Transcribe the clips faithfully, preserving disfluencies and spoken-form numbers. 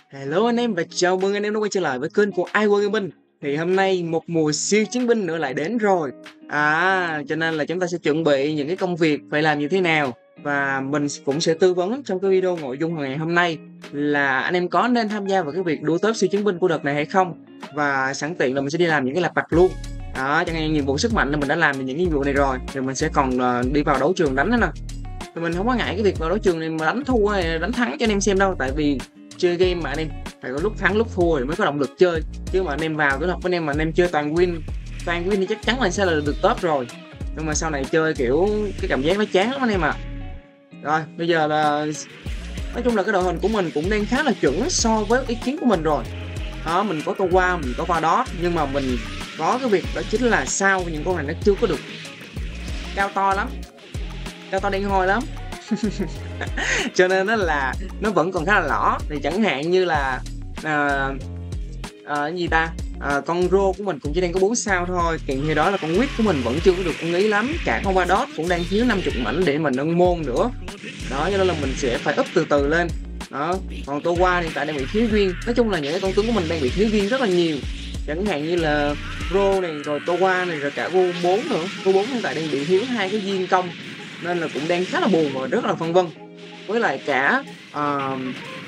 Hello anh em và chào mừng anh em đã quay trở lại với kênh của iWorld Gaming. Thì hôm nay một mùa siêu chiến binh nữa lại đến rồi. À, cho nên là chúng ta sẽ chuẩn bị những cái công việc phải làm như thế nào. Và mình cũng sẽ tư vấn trong cái video nội dung ngày hôm nay là anh em có nên tham gia vào cái việc đua top siêu chiến binh của đợt này hay không. Và sẵn tiện là mình sẽ đi làm những cái lặt vặt luôn. Đó, cho nên nhiệm vụ sức mạnh là mình đã làm những nhiệm vụ này rồi. Thì mình sẽ còn uh, đi vào đấu trường đánh nữa nè. Thì mình không có ngại cái việc vào đấu trường này mà đánh thua hay đánh thắng cho anh em xem đâu. Tại vì chơi game mà anh em phải có lúc thắng lúc thua thì mới có động lực chơi, chứ mà anh em vào cái thật với anh em mà anh em chơi toàn win toàn win thì chắc chắn là sẽ là được top rồi, nhưng mà sau này chơi kiểu cái cảm giác nó chán lắm anh em ạ. À. Rồi bây giờ là nói chung là cái đội hình của mình cũng đang khá là chuẩn so với ý kiến của mình rồi đó. Mình có Towa, mình có Vardot, nhưng mà mình có cái việc đó chính là sao những con này nó chưa có được cao to lắm, cao to đen hôi lắm. Cho nên đó là nó vẫn còn khá là lỏ. Thì chẳng hạn như là à, à, gì ta à, con rô của mình cũng chỉ đang có bốn sao thôi, kèm theo đó là con quýt của mình vẫn chưa có được ưng ý lắm, cả con Vardot cũng đang thiếu năm mươi mảnh để mình nâng môn nữa đó, cho nên là mình sẽ phải up từ từ lên đó. Còn Towa hiện tại đang bị thiếu viên, nói chung là những cái con tướng của mình đang bị thiếu viên rất là nhiều, chẳng hạn như là rô này rồi Towa này rồi cả vô bốn nữa. Vô bốn hiện tại đang bị thiếu hai cái viên công nên là cũng đang khá là buồn và rất là phân vân. Với lại cả uh,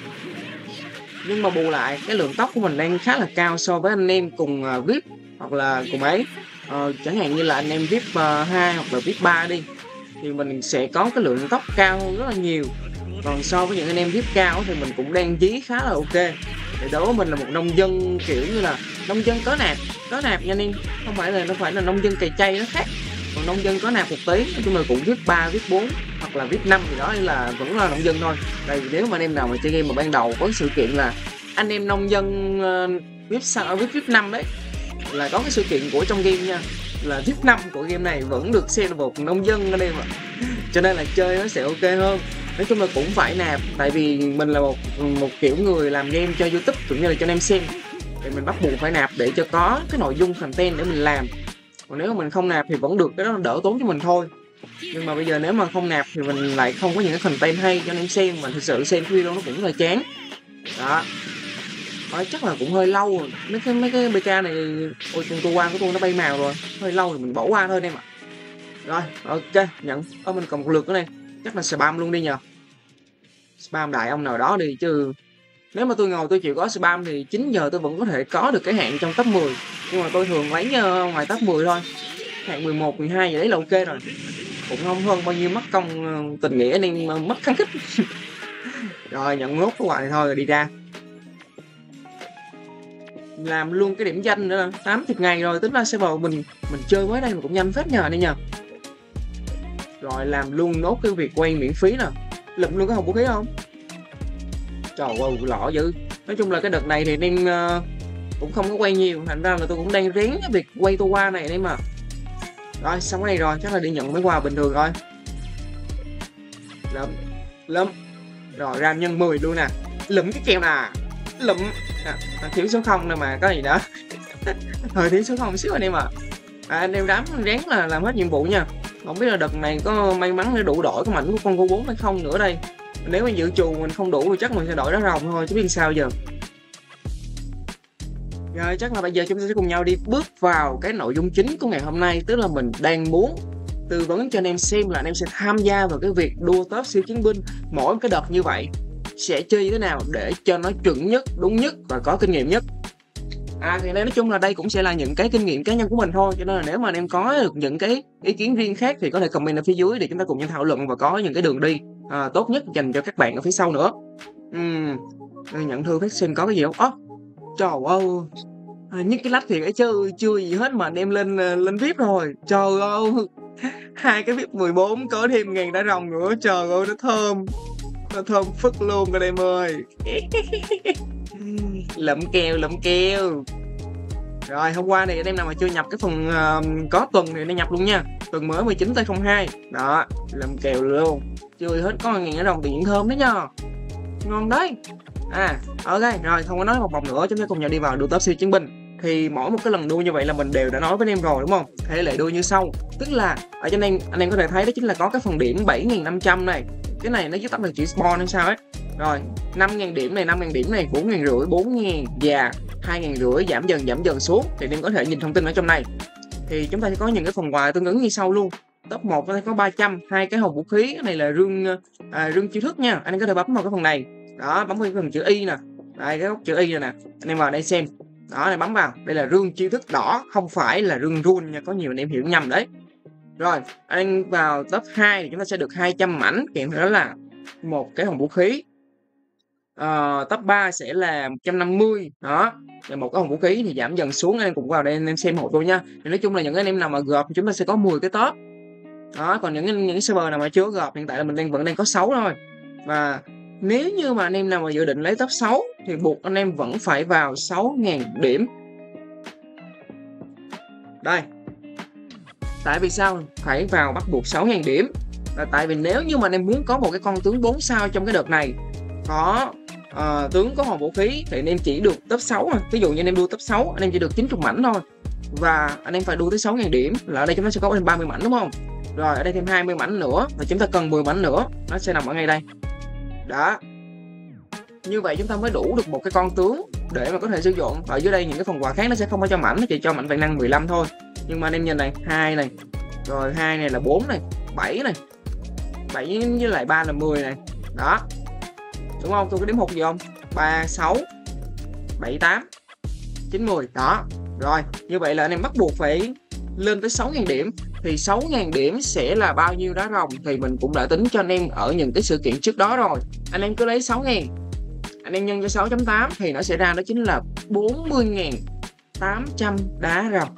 nhưng mà bù lại cái lượng tốc của mình đang khá là cao so với anh em cùng uh, vê i pê hoặc là cùng ấy, uh, chẳng hạn như là anh em vê i pê hai hoặc là vê i pê ba đi thì mình sẽ có cái lượng tốc cao hơn rất là nhiều. Còn so với những anh em vê i pê cao thì mình cũng đang dí khá là ok. Thì đối với mình là một nông dân kiểu như là nông dân có nạp có nạp nha anh em, không phải là nó phải là nông dân cày chay, nó khác. Còn nông dân có nạp một tí, nói chung là cũng vê i pê ba, vê i pê bốn hoặc là vê i pê năm thì đó là vẫn là nông dân thôi. Đây nếu mà anh em nào mà chơi game mà ban đầu có sự kiện là anh em nông dân uh, vê i pê sáu, vê i pê năm đấy, là có cái sự kiện của trong game nha, là vê i pê năm của game này vẫn được xem là một nông dân anh em ạ. Cho nên là chơi nó sẽ ok hơn. Nói chung là cũng phải nạp, tại vì mình là một một kiểu người làm game cho YouTube cũng như là cho anh em xem, thì mình bắt buộc phải nạp để cho có cái nội dung content để mình làm. Còn nếu mà mình không nạp thì vẫn được, cái đó đỡ tốn cho mình thôi. Nhưng mà bây giờ nếu mà không nạp thì mình lại không có những cái content hay cho anh em xem, mà thực sự xem cái video nó cũng rất là chán đó. Nói chắc là cũng hơi lâu rồi. Mấy cái mấy cái bê ca này, ôi con Towa của tôi nó bay màu rồi, hơi lâu thì mình bỏ qua thôi anh em ạ. Rồi ok, nhận. Ở mình còn một lượt nữa này, chắc là spam luôn đi nhờ. Spam đại ông nào đó đi chứ. Nếu mà tôi ngồi tôi chịu có spam thì chín giờ tôi vẫn có thể có được cái hạng trong top mười. Nhưng mà tôi thường lấy uh, ngoài top mười thôi. Hạng mười một, mười hai vậy đấy là ok rồi. Cũng không hơn bao nhiêu mất công uh, tình nghĩa nên uh, mất kháng khích. Rồi nhận nốt cái quà này thôi rồi đi ra. Làm luôn cái điểm danh nữa, tám mươi ngày rồi, tính ra server mình mình chơi mới đây mà cũng nhanh phết nhờ đây nhờ. Rồi làm luôn nốt cái việc quay miễn phí nè. Lụm luôn cái hộp vũ khí không? Trời ơi, lọ dữ. Nói chung là cái đợt này thì em uh, cũng không có quay nhiều, thành ra là tôi cũng đang rén cái việc quay Towa này em mà. Rồi xong cái này rồi, chắc là đi nhận mấy quà bình thường thôi. Lụm, lụm. Rồi ra nhân mười luôn nè. Lụm cái kèo nè. Lụm. À, thiếu số không nè mà có gì đó. Hơi thiếu số không xíu anh em à. À, anh em đám rén là làm hết nhiệm vụ nha. Không biết là đợt này có may mắn để đủ đổi cái mảnh của con cô bốn hay không nữa đây. Nếu mà dự trù mình không đủ thì chắc mình sẽ đổi đá rồng thôi chứ biết sao giờ. Rồi chắc là bây giờ chúng ta sẽ cùng nhau đi bước vào cái nội dung chính của ngày hôm nay. Tức là mình đang muốn tư vấn cho anh em xem là anh em sẽ tham gia vào cái việc đua top siêu chiến binh mỗi cái đợt như vậy sẽ chơi như thế nào để cho nó chuẩn nhất, đúng nhất và có kinh nghiệm nhất. À thì đây nói chung là đây cũng sẽ là những cái kinh nghiệm cá nhân của mình thôi, cho nên là nếu mà anh em có được những cái ý kiến riêng khác thì có thể comment ở phía dưới để chúng ta cùng nhau thảo luận và có những cái đường đi à, tốt nhất dành cho các bạn ở phía sau nữa. Uhm, nhận thư phát sinh có cái gì không? Ồ, trời ơi, à, những cái lách thì ấy chứ chưa gì hết mà anh em lên lên vê i pê rồi. Trời ơi, hai cái vê i pê mười bốn có thêm ngàn đá rồng nữa, trời ơi nó thơm, nó thơm phức luôn các em ơi. Lụm kèo, lụm kèo. Rồi hôm qua này anh em nào mà chưa nhập cái phần uh, có tuần thì nên nhập luôn nha. Tuần mới mười chín tới không hai. Đó, lụm kèo luôn. Chưa hết có ngàn đá rồng tiền thơm đấy nha. Ngon đấy. À, ok, rồi không có nói một vòng nữa, chúng ta cùng nhau đi vào đua top siêu chiến binh. Thì mỗi một cái lần đua như vậy là mình đều đã nói với anh em rồi đúng không? Thể lệ đua như sau. Tức là ở trên đây anh em có thể thấy đó chính là có cái phần điểm bảy nghìn năm trăm này. Cái này nó viết tắt là chữ spawn hay sao ấy. Rồi, năm nghìn điểm này, năm nghìn điểm này, bốn nghìn rưỡi, bốn nghìn và hai nghìn rưỡi, giảm dần giảm dần xuống. Thì anh em có thể nhìn thông tin ở trong này. Thì chúng ta sẽ có những cái phần quà tương ứng như sau luôn. Top một có thể có ba trăm, hai cái hộp vũ khí, cái này là rương à, rương chiêu thức nha. Anh em có thể bấm vào cái phần này. Đó, bấm vào cái phần chữ Y nè. Đây, cái góc chữ Y này nè. Anh em vào đây xem. Đó, này bấm vào. Đây là rương chiêu thức đỏ, không phải là rương run nha, có nhiều anh em hiểu nhầm đấy. Rồi, anh vào top hai thì chúng ta sẽ được hai trăm mảnh, kèm theo đó là một cái hộp vũ khí. Uh, top ba sẽ là một trăm năm mươi, đó là một cái hộp vũ khí thì giảm dần xuống. Anh em cùng vào đây anh em xem hộ tôi nha. Thì nói chung là những anh em nào mà gộp thì chúng ta sẽ có mười cái top. Đó, còn những những cái server nào mà chưa gộp hiện tại là mình đang vẫn đang có sáu thôi. Và nếu như mà anh em nào mà dự định lấy top sáu thì buộc anh em vẫn phải vào sáu nghìn điểm. Đây. Tại vì sao phải vào bắt buộc sáu nghìn điểm? Là tại vì nếu như mà anh em muốn có một cái con tướng bốn sao trong cái đợt này, có uh, tướng có hộp vũ khí thì anh em chỉ được top sáu mà. Ví dụ như anh em đua top sáu, anh em chỉ được chín mươi mảnh thôi. Và anh em phải đua tới sáu nghìn điểm, là ở đây chúng ta sẽ có thêm ba mươi mảnh đúng không? Rồi ở đây thêm hai mươi mảnh nữa, và chúng ta cần mười mảnh nữa, nó sẽ nằm ở ngay đây. Đó. Như vậy chúng ta mới đủ được một cái con tướng để mà có thể sử dụng. Ở dưới đây những cái phần quà khác nó sẽ không có cho mảnh, nó chỉ cho mảnh vạn năng mười lăm thôi. Nhưng mà anh em nhìn này, hai này, rồi hai này là bốn này, bảy này, bảy với lại ba là mười này. Đó. Đúng không? Tôi có đếm hụt gì không? ba, sáu, bảy, tám, chín, mười. Đó. Rồi, như vậy là anh em bắt buộc phải lên tới sáu nghìn điểm. Thì sáu nghìn điểm sẽ là bao nhiêu đá rồng thì mình cũng đã tính cho anh em ở những cái sự kiện trước đó rồi. Anh em cứ lấy sáu nghìn, anh em nhân cho sáu chấm tám thì nó sẽ ra đó chính là bốn mươi nghìn tám trăm đá rồng.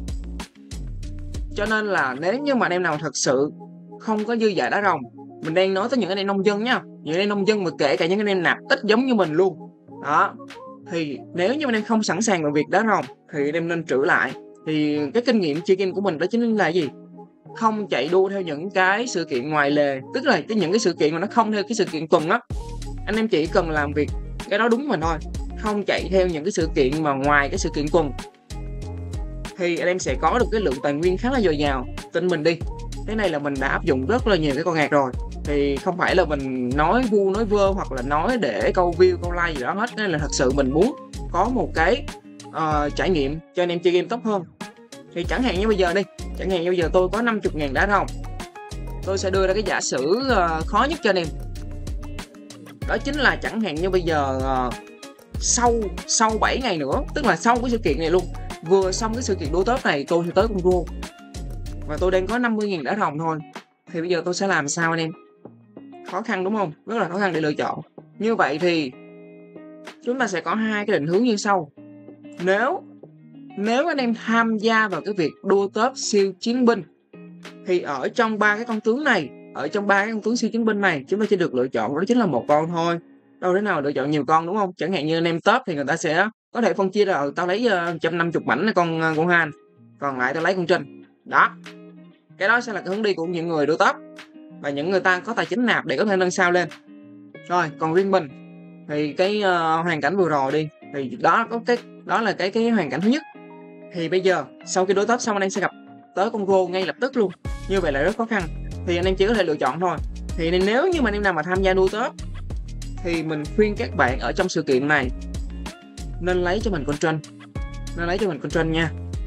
Cho nên là nếu như mà anh em nào thật sự không có dư giả đá rồng, mình đang nói tới những anh em nông dân nha, những anh em nông dân mà kể cả những anh em nạp ít giống như mình luôn. Đó. Thì nếu như anh em không sẵn sàng về việc đá rồng thì anh em nên trữ lại. Thì cái kinh nghiệm chơi game của mình đó chính là gì? Không chạy đua theo những cái sự kiện ngoài lề, tức là cái những cái sự kiện mà nó không theo cái sự kiện tuần á. Anh em chỉ cần làm việc cái đó đúng mình thôi, không chạy theo những cái sự kiện mà ngoài cái sự kiện tuần, thì anh em sẽ có được cái lượng tài nguyên khá là dồi dào. Tin mình đi, cái này là mình đã áp dụng rất là nhiều cái con hạt rồi, thì không phải là mình nói vu nói vơ hoặc là nói để câu view câu like gì đó hết. Nên là thật sự mình muốn có một cái uh, trải nghiệm cho anh em chơi game tốt hơn. Thì chẳng hạn như bây giờ đi, chẳng hạn như bây giờ tôi có năm mươi ngàn đá rồng, tôi sẽ đưa ra cái giả sử uh, khó nhất cho anh em. Đó chính là chẳng hạn như bây giờ uh, sau sau bảy ngày nữa, tức là sau cái sự kiện này luôn, vừa xong cái sự kiện đua top này tôi sẽ tới con rô và tôi đang có năm mươi nghìn đá rồng thôi. Thì bây giờ tôi sẽ làm sao anh em? Khó khăn đúng không? Rất là khó khăn để lựa chọn. Như vậy thì chúng ta sẽ có hai cái định hướng như sau. Nếu nếu anh em tham gia vào cái việc đua top siêu chiến binh thì ở trong ba cái con tướng này, ở trong ba cái con tướng siêu chiến binh này, chúng ta chỉ được lựa chọn đó chính là một con thôi. Đâu thế nào lựa chọn nhiều con đúng không? Chẳng hạn như anh em top thì người ta sẽ có thể phân chia là tao lấy uh, một trăm năm mươi mảnh con uh, con Han, còn lại tao lấy con Trinh. Đó. Cái đó sẽ là cái hướng đi của những người đua top và những người ta có tài chính nạp để có thể nâng sao lên. Rồi, còn riêng mình thì cái uh, hoàn cảnh vừa rồi đi, thì đó có cái đó là cái cái hoàn cảnh thứ nhất. Thì bây giờ sau khi đua top xong anh em sẽ gặp tới con Go ngay lập tức luôn. Như vậy là rất khó khăn. Thì anh em chỉ có thể lựa chọn thôi. Thì nếu như mà anh em nào mà tham gia đua top thì mình khuyên các bạn ở trong sự kiện này nên lấy cho mình con Trinh, nên lấy cho mình con Trinh nha.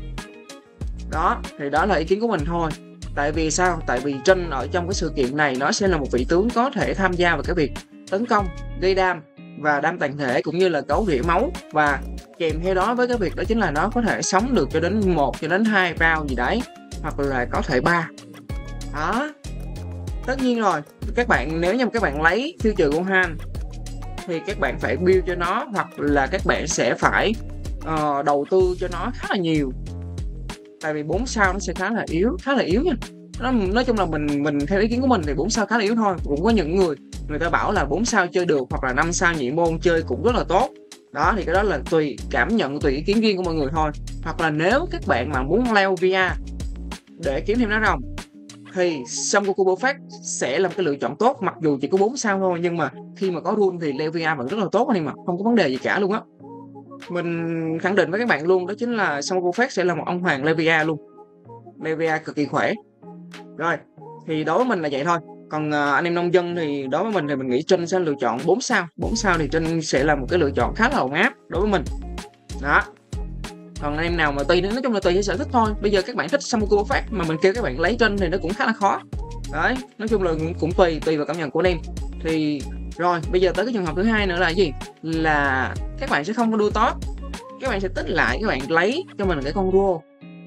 Đó, thì đó là ý kiến của mình thôi. Tại vì sao? Tại vì Trinh ở trong cái sự kiện này nó sẽ là một vị tướng có thể tham gia vào cái việc tấn công, gây đam và đam toàn thể cũng như là cấu rỉa máu, và kèm theo đó với cái việc đó chính là nó có thể sống được cho đến một cho đến hai round gì đấy, hoặc là có thể ba. Đó. Tất nhiên rồi, các bạn nếu như các bạn lấy future con Han thì các bạn phải build cho nó, hoặc là các bạn sẽ phải uh, đầu tư cho nó khá là nhiều. Tại vì bốn sao nó sẽ khá là yếu, khá là yếu nha. Nó, nói chung là mình mình theo ý kiến của mình thì bốn sao khá là yếu thôi. Cũng có những người người ta bảo là bốn sao chơi được, hoặc là năm sao nhị môn chơi cũng rất là tốt. Đó thì cái đó là tùy cảm nhận, tùy ý kiến riêng của mọi người thôi. Hoặc là nếu các bạn mà muốn leo vê a để kiếm thêm đá rồng thì Son Goku Perfect sẽ là một cái lựa chọn tốt. Mặc dù chỉ có bốn sao thôi, nhưng mà khi mà có rule thì leo vê a vẫn rất là tốt anh em ạ, không có vấn đề gì cả luôn á. Mình khẳng định với các bạn luôn, đó chính là Son Goku Perfect sẽ là một ông hoàng leo vê a luôn. Leo vê a cực kỳ khỏe. Rồi, thì đối với mình là vậy thôi. Còn, ờ, anh em nông dân thì đối với mình thì mình nghĩ Trinh sẽ lựa chọn bốn sao, bốn sao thì Trinh sẽ là một cái lựa chọn khá là ổn áp đối với mình. Đó. Còn anh em nào mà tùy nói chung là tùy theo sở thích thôi. Bây giờ các bạn thích Samuku phát mà mình kêu các bạn lấy Trinh thì nó cũng khá là khó. Đấy, nói chung là cũng, cũng tùy tùy vào cảm nhận của anh em. Thì rồi, bây giờ tới cái trường hợp thứ hai nữa là cái gì? Là các bạn sẽ không có đua top. Các bạn sẽ tích lại, các bạn lấy cho mình cái con rô.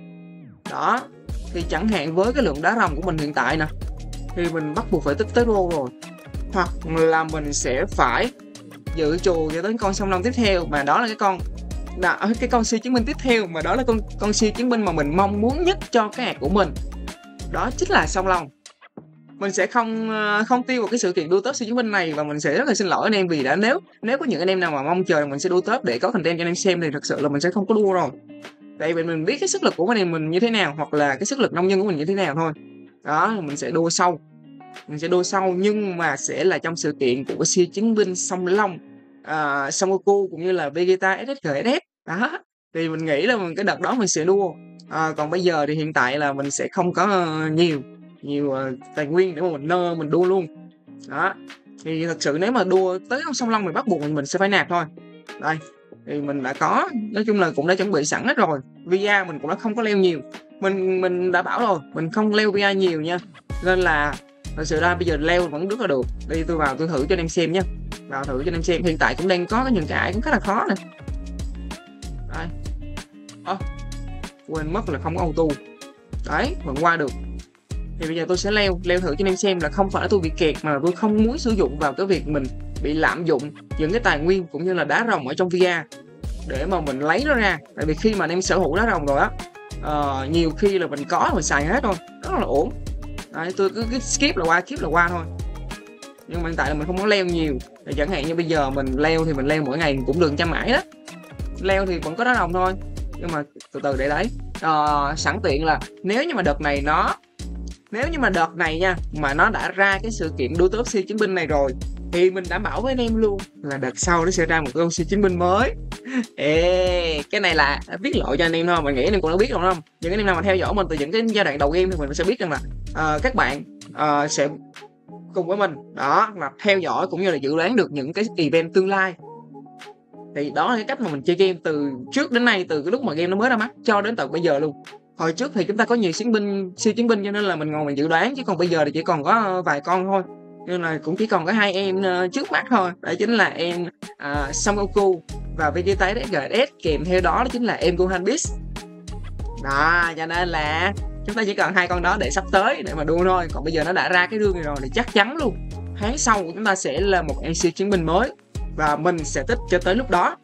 Đó. Thì chẳng hạn với cái lượng đá rồng của mình hiện tại nè, thì mình bắt buộc phải tích tới rô rồi. Hoặc là mình sẽ phải dự trù cho tới con song long tiếp theo, mà đó là cái con đó, cái con siêu chiến binh tiếp theo, mà đó là con con siêu chiến binh mà mình mong muốn nhất cho cái hạt của mình. Đó chính là song long. Mình sẽ không không tiêu vào cái sự kiện đua top siêu chiến binh này, và mình sẽ rất là xin lỗi anh em vì đã nếu nếu có những anh em nào mà mong chờ mình sẽ đua top để có content cho anh em xem thì thật sự là mình sẽ không có đua rồi. Tại vì mình biết cái sức lực của anh em mình như thế nào, hoặc là cái sức lực nông dân của mình như thế nào thôi. Đó, mình sẽ đua sâu. Mình sẽ đua sâu nhưng mà sẽ là trong sự kiện của siêu chiến binh song long, uh, Son Goku cũng như là Vegeta ét ét giê ét ép. Đó, thì mình nghĩ là mình cái đợt đó mình sẽ đua. À, còn bây giờ thì hiện tại là mình sẽ không có uh, nhiều nhiều uh, tài nguyên để mà mình nơ mình đua luôn. Đó, thì thật sự nếu mà đua tới con song long mình bắt buộc mình, mình sẽ phải nạp thôi. Đây, thì mình đã có, nói chung là cũng đã chuẩn bị sẵn hết rồi. vê a mình cũng đã không có leo nhiều. Mình mình đã bảo rồi, mình không leo vê a nhiều nha. Nên là thật sự ra bây giờ leo vẫn rất là được. Đi tôi vào tôi thử cho anh em xem nhé. Vào thử cho anh em xem. Hiện tại cũng đang có những cái ải cũng khá là khó nè. Đây. Ơ, quên mất là không có auto. Đấy, vẫn qua được. Thì bây giờ tôi sẽ leo, leo thử cho anh em xem là không phải là tôi bị kẹt, mà là tôi không muốn sử dụng vào cái việc mình bị lạm dụng những cái tài nguyên cũng như là đá rồng ở trong vê a để mà mình lấy nó ra. Tại vì khi mà anh em sở hữu đá rồng rồi á, uh, nhiều khi là mình có mình xài hết thôi, rất là ổn. Đấy, tôi cứ, cứ skip là qua, skip là qua thôi. Nhưng mà hiện tại là mình không có leo nhiều. Thì chẳng hạn như bây giờ mình leo thì mình leo mỗi ngày cũng được trăm mãi đó. Leo thì vẫn có đá rồng thôi, nhưng mà từ từ để đấy. Uh, sẵn tiện là nếu như mà đợt này nó Nếu như mà đợt này nha, mà nó đã ra cái sự kiện đua top siêu chiến binh này rồi, thì mình đảm bảo với anh em luôn là đợt sau nó sẽ ra một con siêu chiến binh mới. Ê, cái này là viết lộ cho anh em thôi, mình nghĩ anh em cũng đã biết rồi không? Những anh em nào mà theo dõi mình từ những cái giai đoạn đầu game thì mình sẽ biết rằng là uh, các bạn uh, sẽ cùng với mình đó là theo dõi cũng như là dự đoán được những cái event tương lai. Thì đó là cái cách mà mình chơi game từ trước đến nay, từ cái lúc mà game nó mới ra mắt cho đến tận bây giờ luôn. Hồi trước thì chúng ta có nhiều chiến binh, siêu chiến binh cho nên là mình ngồi mình dự đoán, chứ còn bây giờ thì chỉ còn có vài con thôi. Nên là cũng chỉ còn có hai em uh, trước mắt thôi. Đó chính là em uh, Son Goku và Vegeta ét ét giê ét ép, kèm theo đó, đó chính là em Gohan Beast. Đó, cho nên là chúng ta chỉ cần hai con đó để sắp tới để mà đua thôi. Còn bây giờ nó đã ra cái đương này rồi thì chắc chắn luôn tháng sau của chúng ta sẽ là một em siêu chiến binh mới, và mình sẽ tích cho tới lúc đó.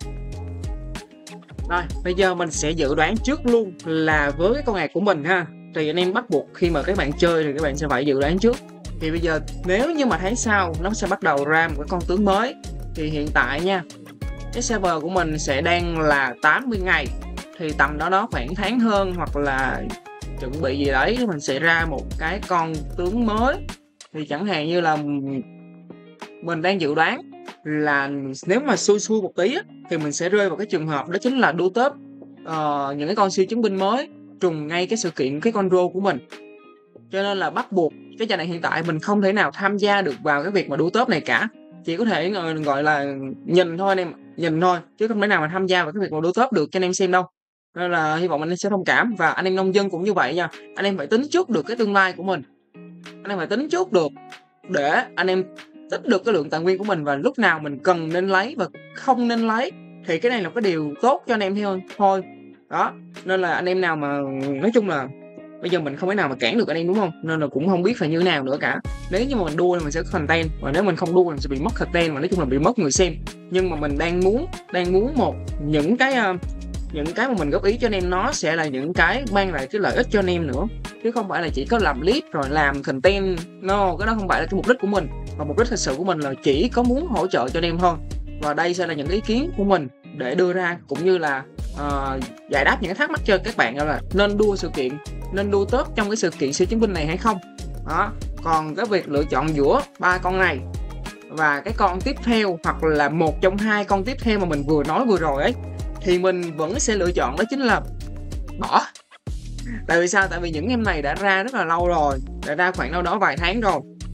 Rồi, bây giờ mình sẽ dự đoán trước luôn là với cái con hạt của mình ha. Thì anh em bắt buộc khi mà các bạn chơi thì các bạn sẽ phải dự đoán trước. Thì bây giờ nếu như mà tháng sau nó sẽ bắt đầu ra một cái con tướng mới, thì hiện tại nha, cái server của mình sẽ đang là tám mươi ngày. Thì tầm đó đó khoảng tháng hơn, hoặc là chuẩn bị gì đấy mình sẽ ra một cái con tướng mới. Thì chẳng hạn như là mình đang dự đoán là nếu mà xui xui một tí á, thì mình sẽ rơi vào cái trường hợp đó chính là đua top uh, những cái con siêu chiến binh mới trùng ngay cái sự kiện cái con rô của mình. Cho nên là bắt buộc cái giai đoạn hiện tại mình không thể nào tham gia được vào cái việc mà đua top này cả, chỉ có thể gọi là nhìn thôi anh em, nhìn thôi, chứ không thể nào mà tham gia vào cái việc mà đua top được cho anh em xem đâu. Nên là hy vọng anh em sẽ thông cảm, và anh em nông dân cũng như vậy nha. Anh em phải tính trước được cái tương lai của mình, anh em phải tính trước được để anh em tích được cái lượng tài nguyên của mình, và lúc nào mình cần nên lấy và không nên lấy. Thì cái này là cái điều tốt cho anh em thôi thôi đó. Nên là anh em nào mà nói chung là bây giờ mình không thể nào mà cản được anh em, đúng không? Nên là cũng không biết phải như thế nào nữa cả. Nếu như mà mình đua thì mình sẽ có content, và nếu mình không đua thì mình sẽ bị mất content, và nói chung là bị mất người xem. Nhưng mà mình đang muốn đang muốn một những cái uh, những cái mà mình góp ý cho anh em nó sẽ là những cái mang lại cái lợi ích cho anh em nữa, chứ không phải là chỉ có làm clip rồi làm content. No, cái đó không phải là cái mục đích của mình. Và mục đích thật sự của mình là chỉ có muốn hỗ trợ cho anh em thôi. Và đây sẽ là những ý kiến của mình để đưa ra, cũng như là uh, giải đáp những cái thắc mắc cho các bạn là nên đua sự kiện, nên đua top trong cái sự kiện siêu chiến binh này hay không. Đó. Còn cái việc lựa chọn giữa ba con này và cái con tiếp theo, hoặc là một trong hai con tiếp theo mà mình vừa nói vừa rồi ấy, thì mình vẫn sẽ lựa chọn đó chính là bỏ. Tại vì sao? Tại vì những em này đã ra rất là lâu rồi, đã ra khoảng đâu đó vài tháng rồi.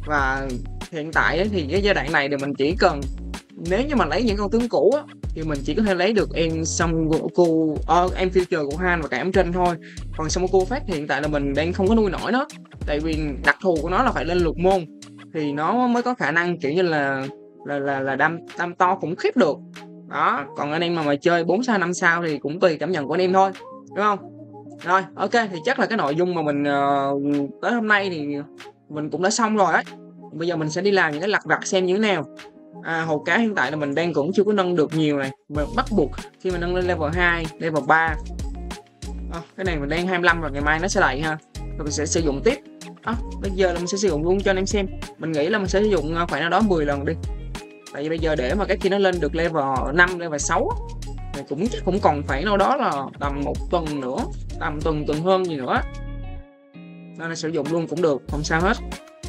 Và hiện tại ấy, thì cái giai đoạn này thì mình chỉ cần, nếu như mà lấy những con tướng cũ á, thì mình chỉ có thể lấy được em Son Goku, uh, em Future của Han và cả em Trân thôi. Còn Son Goku phát hiện tại là mình đang không có nuôi nổi nó, tại vì đặc thù của nó là phải lên lục môn thì nó mới có khả năng kiểu như là là là là đam đam to khủng khiếp được đó. Còn anh em mà mà chơi bốn sao năm sao thì cũng tùy cảm nhận của anh em thôi, đúng không? Rồi ok, thì chắc là cái nội dung mà mình uh, tới hôm nay thì mình cũng đã xong rồi ấy. Bây giờ mình sẽ đi làm những cái lặt vặt xem như thế nào. À, hồ cá hiện tại là mình đang cũng chưa có nâng được nhiều này, mình bắt buộc khi mà nâng lên level hai, level ba. À, cái này mình đang hai mươi lăm rồi, ngày mai nó sẽ đầy ha, rồi mình sẽ sử dụng tiếp. À, bây giờ là mình sẽ sử dụng luôn cho anh em xem. Mình nghĩ là mình sẽ sử dụng khoảng nào đó mười lần đi, tại vì bây giờ để mà cái kia nó lên được level năm, level sáu thì cũng chắc cũng còn phải đâu đó là tầm một tuần nữa, tầm tuần tuần hơn gì nữa, nên là sử dụng luôn cũng được, không sao hết.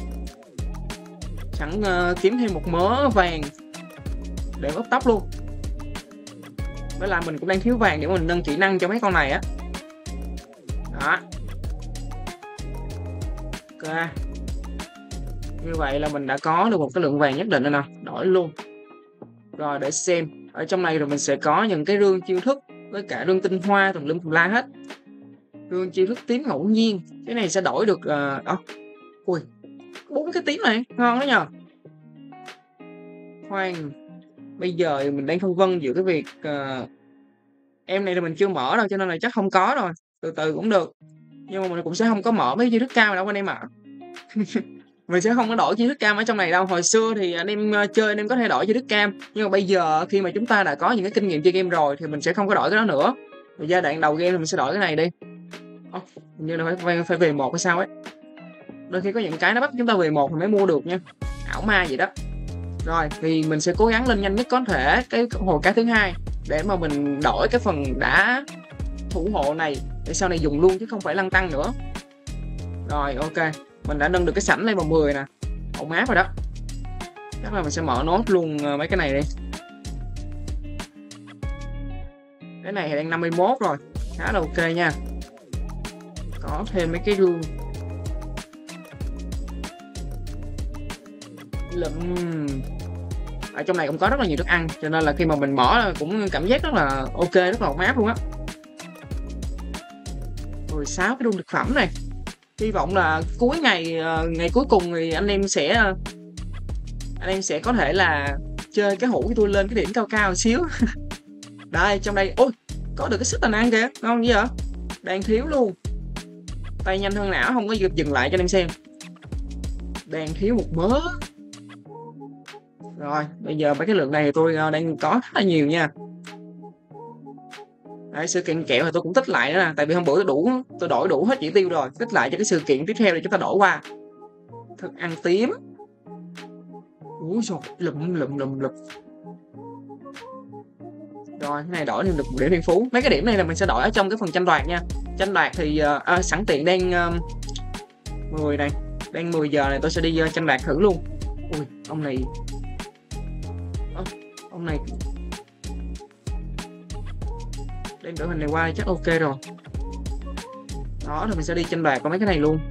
Sẵn uh, kiếm thêm một mớ vàng để ốp tóc luôn. Với lại mình cũng đang thiếu vàng để mình nâng kỹ năng cho mấy con này á. Đó. Ok. Như vậy là mình đã có được một cái lượng vàng nhất định rồi nè, đổi luôn. Rồi để xem, ở trong này rồi mình sẽ có những cái rương chiêu thức với cả rương tinh hoa tùm lum tùm la hết. Rương chiêu thức tím ngẫu nhiên, cái này sẽ đổi được uh, oh. Ui, bốn cái tím này ngon đó nhờ. Khoan, bây giờ mình đang phân vân giữa cái việc uh, em này thì mình chưa mở đâu cho nên là chắc không có rồi, từ từ cũng được. Nhưng mà mình cũng sẽ không có mở mấy chiêu thức cao đâu anh em ạ. À. Mình sẽ không có đổi chiêu thức cam ở trong này đâu. Hồi xưa thì anh em uh, chơi anh em có thể đổi chiêu thức cam, nhưng mà bây giờ khi mà chúng ta đã có những cái kinh nghiệm chơi game rồi thì mình sẽ không có đổi cái đó nữa. Rồi giai đoạn đầu game thì mình sẽ đổi cái này đi. Oh, như là phải phải về một hay sao ấy. Đôi khi có những cái nó bắt chúng ta về một thì mới mua được nha, ảo ma vậy đó. Rồi thì mình sẽ cố gắng lên nhanh nhất có thể cái hồ cá thứ hai để mà mình đổi cái phần đá thủ hộ này để sau này dùng luôn chứ không phải lăn tăng nữa. Rồi ok, mình đã nâng được cái sảnh lên vào mười nè, ổn áp rồi đó. Chắc là mình sẽ mở nốt luôn mấy cái này đi. Cái này thì đang năm mươi mốt rồi, khá là ok nha. Có thêm mấy cái rương lụm. Ở trong này cũng có rất là nhiều thức ăn, cho nên là khi mà mình mở cũng cảm giác rất là ok, rất là ổn áp luôn á. mười sáu cái rung thực phẩm này, hy vọng là cuối ngày ngày cuối cùng thì anh em sẽ anh em sẽ có thể là chơi cái hũ của tôi lên cái điểm cao cao một xíu. Đây trong đây, ôi có được cái sức tàn ăn kìa, ngon gì vậy, đang thiếu luôn. Tay nhanh hơn não, không có dừng dừng lại cho anh em xem, đang thiếu một mớ. Rồi bây giờ mấy cái lượng này thì tôi đang có khá là nhiều nha. Đấy, sự kiện kẹo thì tôi cũng tích lại nữa nè, tại vì hôm bữa tôi đủ tôi đổi đủ hết chỉ tiêu rồi, tích lại cho cái sự kiện tiếp theo để chúng ta đổi qua. Thức ăn tím. Úi dồi, lụm lụm lụm lụm. Rồi cái này đổi thêm được một điểm thiên phú. Mấy cái điểm này là mình sẽ đổi ở trong cái phần tranh đoạt nha. Tranh đoạt thì uh, à, sẵn tiện đang uh, mười này, đang mười giờ này tôi sẽ đi uh, tranh đoạt thử luôn. Ui ông này à, ông này đem đổi hình này qua chắc ok rồi. Đó thì mình sẽ đi tranh đoạt qua mấy cái này luôn.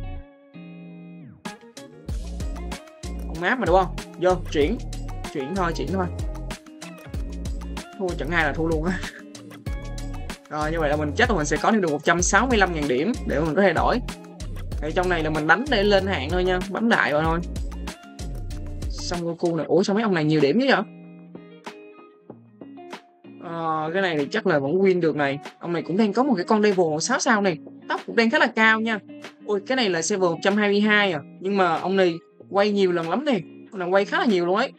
Ông map mà đúng không? Vô chuyển chuyển thôi chuyển thôi. Thua chẳng ai là thua luôn á. Rồi như vậy là mình chắc là mình sẽ có được một trăm sáu mươi lăm nghìn điểm để mình có thể đổi. Ở trong này là mình đánh để lên hạng thôi nha, bấm đại vào thôi. Son Goku này, ủa sao mấy ông này nhiều điểm chứ vậy? Ờ, cái này thì chắc là vẫn win được này. Ông này cũng đang có một cái con level sáu sao này, tóc cũng đang khá là cao nha. Ôi cái này là level một trăm hai mươi hai à, nhưng mà ông này quay nhiều lần lắm nè, ông này quay khá là nhiều luôn ấy.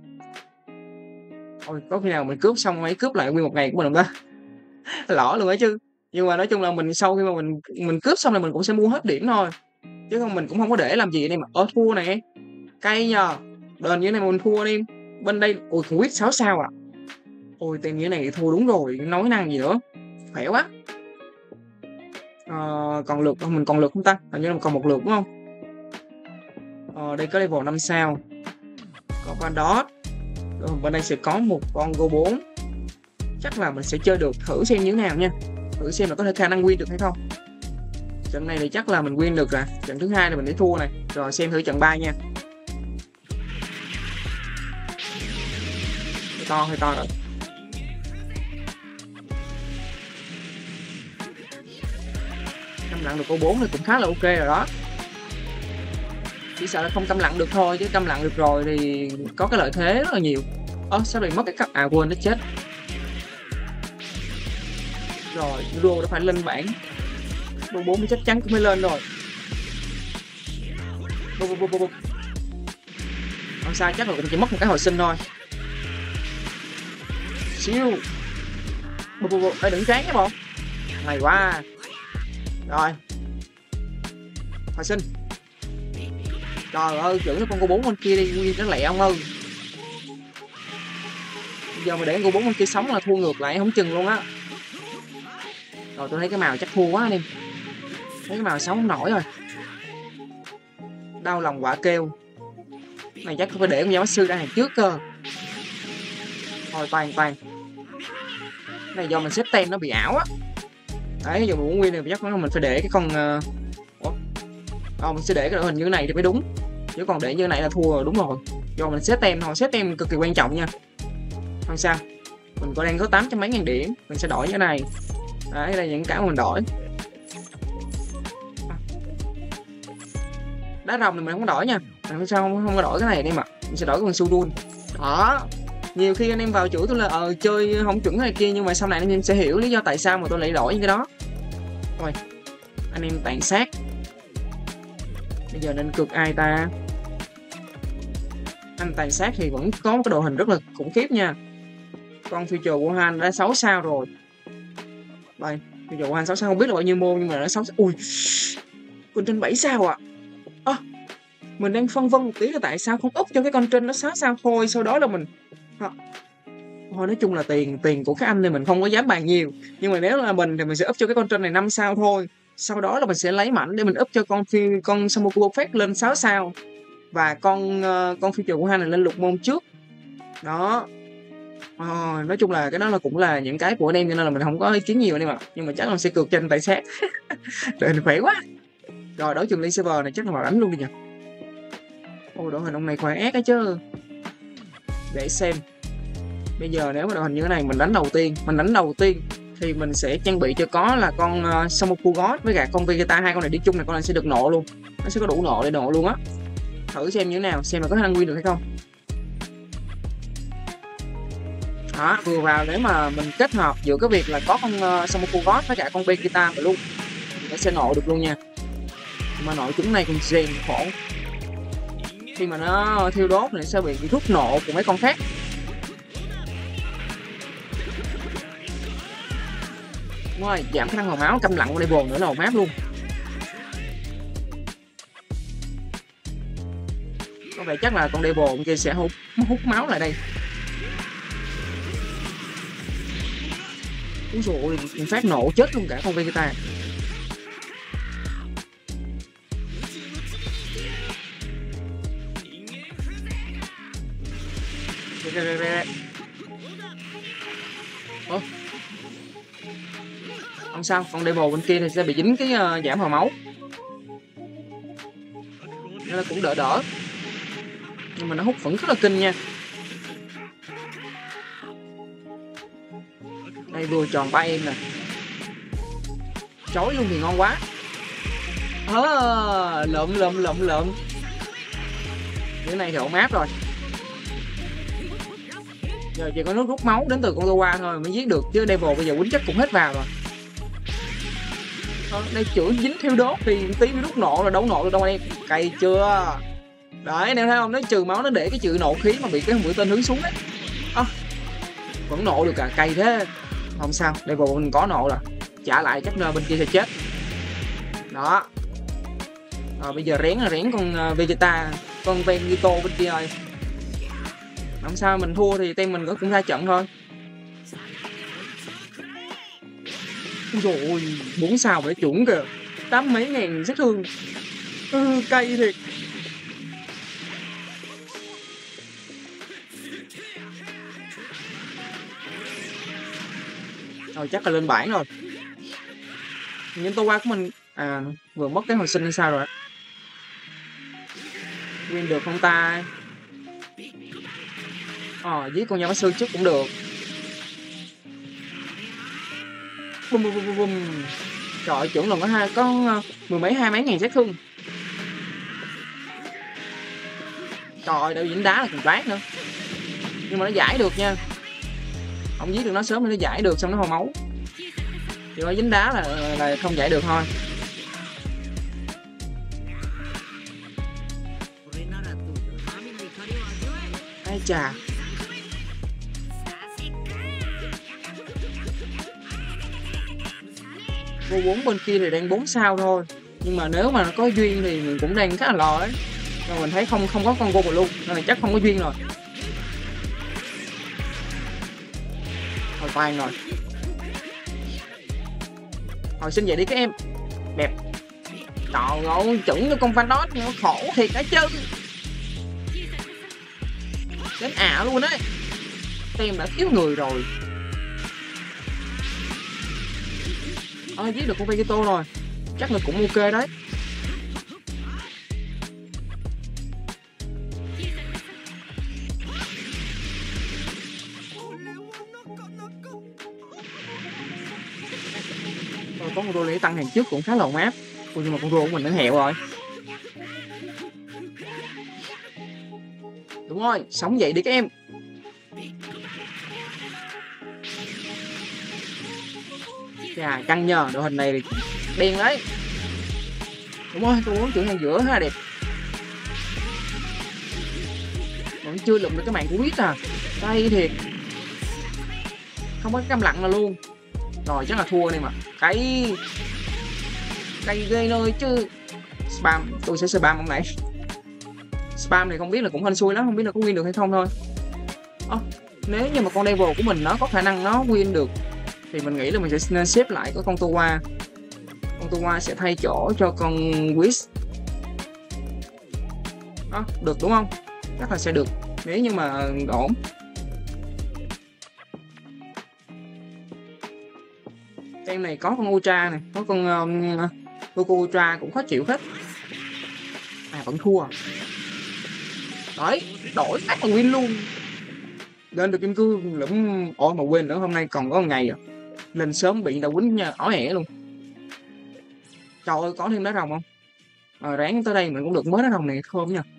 Ôi có khi nào mình cướp xong mấy cướp lại nguyên một ngày của mình không đó. Lỏ luôn ấy chứ. Nhưng mà nói chung là mình sau khi mà mình mình cướp xong là mình cũng sẽ mua hết điểm thôi, chứ không mình cũng không có để làm gì đây mà. Ơ thua này cay nhờ, đền như này mà mình thua đi. Bên đây ôi con quýt sáu sao à. Ôi tên như này thua đúng rồi, nói năng gì nữa, khỏe quá. Ờ, còn lượt mình còn lượt không ta, hình như là còn một lượt đúng không? Ờ, đây có level năm sao, có con đó. Rồi, bên đây sẽ có một con Go bốn, chắc là mình sẽ chơi được, thử xem như thế nào nha, thử xem là có thể khả năng win được hay không. Trận này thì chắc là mình win được rồi, trận thứ hai là mình để thua này. Rồi xem thử trận ba nha. to hơi to rồi. Câm lặng được cô bốn thì cũng khá là ok rồi đó. Chỉ sợ là không câm lặng được thôi, chứ câm lặng được rồi thì có cái lợi thế rất là nhiều. Ơ sao lại mất cái cấp, à quên nó chết rồi. Rô đã phải lên bảng, Rô bốn chắc chắn cũng phải lên rồi. Bô, bô, bô, bô, bô. Không sao, chắc là cũng chỉ mất một cái hồi sinh thôi. Siêu bô, bô, bô. Ê, đừng choáng nhé bộ, hay quá rồi. Hồi sinh, trời ơi chữ con cô bốn con kia đi nguyên nó lẹ ông ơi. Bây giờ mà để cô bốn con kia sống là thua ngược lại không chừng luôn á. Rồi tôi thấy cái màu chắc thua quá anh em, thấy cái màu sống không nổi rồi. Đau lòng quả kêu này, chắc phải để con giáo sư ra hàng trước cơ. Thôi toàn toàn này do mình xếp tem nó bị ảo á. Đấy giờ muốn nguyên này chắc mình phải để cái con uh... Ủa? Ờ, mình sẽ để cái đội hình như thế này thì mới đúng, chứ còn để như thế này là thua rồi. Đúng rồi, do mình xếp tem thôi, xếp tem cực kỳ quan trọng nha. Không sao, mình có đang có tám trăm mấy ngàn điểm, mình sẽ đổi như thế này. Đấy, đây là những cái mà mình đổi. Đá rồng thì mình không có đổi nha, mình sao không, không có đổi cái này đi mà mình sẽ đổi con Sudun đó. Nhiều khi anh em vào chửi tôi là ờ chơi không chuẩn này kia, nhưng mà sau này anh em sẽ hiểu lý do tại sao mà tôi lại đổi những cái đó. Rồi anh em tàn sát, bây giờ nên cực ai ta. Anh tàn sát thì vẫn có một cái đội hình rất là khủng khiếp nha. Con Future Wuhan đã sáu sao rồi. Đây Future Wuhan sáu sao không biết là bao nhiêu môn, nhưng mà đã sáu sao. Ui con trên bảy sao à. À, mình đang phân vân một tí là tại sao không up cho cái con trên nó sáu sao thôi, sau đó là mình à, thôi nói chung là tiền tiền của các anh thì mình không có dám bàn nhiều, nhưng mà nếu là mình thì mình sẽ up cho cái con trên này năm sao thôi, sau đó là mình sẽ lấy mảnh để mình up cho con phi con Samoku Perfect lên sáu sao, và con uh, con Future của hai này lên lục môn trước đó. À, nói chung là cái đó là cũng là những cái của anh em, cho nên là mình không có ý kiến nhiều anh em ạ, nhưng mà chắc là mình sẽ cược trên tại sát. Trời khỏe quá. Rồi đối trường Lee server này chắc là vào đánh luôn đi nhỉ. Ôi đội hình ông này khỏe ác ấy chứ. Để xem bây giờ nếu mà đội hình như thế này mình đánh đầu tiên mình đánh đầu tiên thì mình sẽ trang bị cho có là con uh, Samoku God với cả con Vegeta, hai con này đi chung này, con này sẽ được nộ luôn, nó sẽ có đủ nộ để nộ luôn á. Thử xem như thế nào, xem là có khả năng win được hay không. Đó, vừa vào để mà mình kết hợp giữa cái việc là có con uh, Samoku God với cả con Vegeta luôn, nó sẽ nộ được luôn nha. Mà nội chúng này còn rèn khổ, khi mà nó thiêu đốt này sẽ bị rút nộ của mấy con khác. Đúng rồi, giảm khả năng hồng máu, câm lặng của level nữa là hồng máp luôn. Có vẻ chắc là con devil kia sẽ hút hút máu lại đây. Úi dồi ôi, phát nổ chết luôn cả con Vegeta. Ủa? Không sao, con devil bên kia thì sẽ bị dính cái uh, giảm vào máu, nên là cũng đỡ đỡ, nhưng mà nó hút vẫn rất là kinh nha. Đây vừa tròn ba em nè, chối luôn thì ngon quá. À, lượm lượm lượm lượm cái này thì ổn áp rồi. Giờ chỉ có nước rút máu đến từ con Towa thôi mới giết được, chứ devil bây giờ quýnh chắc cũng hết vào rồi. Ờ, đây chửi dính thiêu đốt thì tí mới rút nộ, là đấu nộ được đâu anh em, cay chưa. Đấy anh em thấy không, nó trừ máu nó để cái chữ nộ khí mà bị cái mũi tên hướng xuống đấy. À, vẫn nộ được cả, cay thế. Không sao, devil mình có nộ rồi, trả lại chắc bên kia sẽ chết đó. Rồi bây giờ rén là rén con Vegeta, con Vegito bên kia rồi. Không sao, mình thua thì team mình cũng ra trận thôi. Ôi dồi ôi, bốn sao phải chuẩn kìa, tám mấy ngàn sát thương. Ừ, cay thiệt. Rồi chắc là lên bảng rồi. Nhưng tôi qua của mình à vừa mất cái hồi sinh hay sao rồi. Win được không ta? Ờ, giết con Yamasu trước cũng được. Bum, bum, bum, bum, bum. Trời ơi, chuẩn là có hai có uh, mười mấy hai mấy ngàn sát thương. Trời ơi, đạo diễn đá là còn toát nữa. Nhưng mà nó giải được nha. Không giết được nó sớm thì nó giải được, xong nó hồi máu. Chỉ có dính đá là là không giải được thôi. Ai chà. Cô bốn bên kia thì đang bốn sao thôi. Nhưng mà nếu mà nó có duyên thì mình cũng đang khá là lo ấy. Nhưng mình thấy không không có con cô luôn, nên là chắc không có duyên rồi. Thôi toàn rồi. Hồi sinh dậy đi các em. Đẹp. Trời ơi, chuẩn cho con Van nhưng nó khổ thiệt đã chứ. Đến ảo luôn đấy. Tem đã thiếu người rồi. Ôi, giết được con Vegito rồi. Chắc là cũng ok đấy. Rồi, có con Rolly tăng hàng trước cũng khá là ổn áp. Ôi, nhưng mà con Rolly của mình nó hẹo rồi. Đúng rồi, sống dậy đi các em. Chà, căng nhờ, đội hình này đen đấy. Đúng rồi, tôi muốn chuyển hàng giữa ha, đẹp. Vẫn chưa lụm được cái mạng của Quýt à. Đây thiệt. Không có cái câm lặng nào luôn. Rồi chắc là thua này mà. Cái Cây ghê nơi chứ. Spam, tôi sẽ spam ông này. Spam này không biết là cũng hên xui lắm, không biết là có win được hay không thôi. À, nếu như mà con Devil của mình nó có khả năng nó win được thì mình nghĩ là mình sẽ nên xếp lại có con Towa. Con Towa sẽ thay chỗ cho con Whis. Đó, được đúng không? Chắc là sẽ được nếu như mà ổn. Em này có con Ultra này, có con um, Goku Ultra cũng khó chịu hết. À vẫn thua. Đấy, đổi phát là win luôn. Lên được kim cương lẫm. Ôi mà quên nữa, hôm nay còn có một ngày à. Lên sớm bị đạo quýnh nha, ói ẻ luôn. Trời ơi, có thêm đá rồng không? À, ráng tới đây mình cũng được mới đá rồng này thơm nha.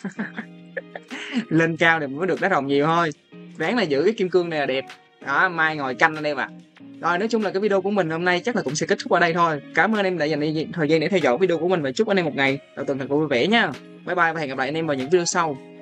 Lên cao thì mới được đá rồng nhiều thôi. Ráng là giữ cái kim cương này là đẹp. Đó, mai ngồi canh anh em ạ. À. Rồi, nói chung là cái video của mình hôm nay chắc là cũng sẽ kết thúc ở đây thôi. Cảm ơn em đã dành thời gian để theo dõi video của mình và chúc anh em một ngày đầu tuần thật vui vẻ nha. Bye bye và hẹn gặp lại anh em vào những video sau.